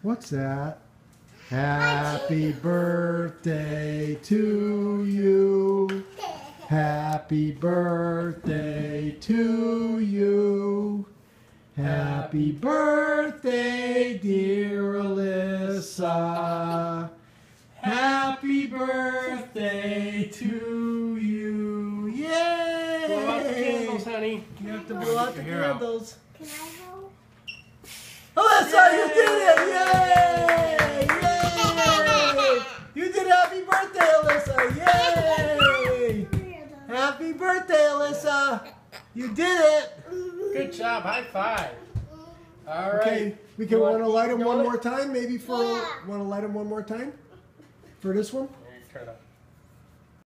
What's that? Happy birthday to you. Happy birthday to you. Happy birthday, dear Alyssa. Happy birthday to you. Yay! Blow out the candles, honey. You have to blow out the candles. Can I go? Alyssa, you did it! Yay! Yay! You did happy birthday, Alyssa! Yay! Happy birthday, Alyssa! You did it! Good job. High five. All right. Okay, we can want to light them one want it? more time, maybe for want to light them one more time for this one. Here, turn it up.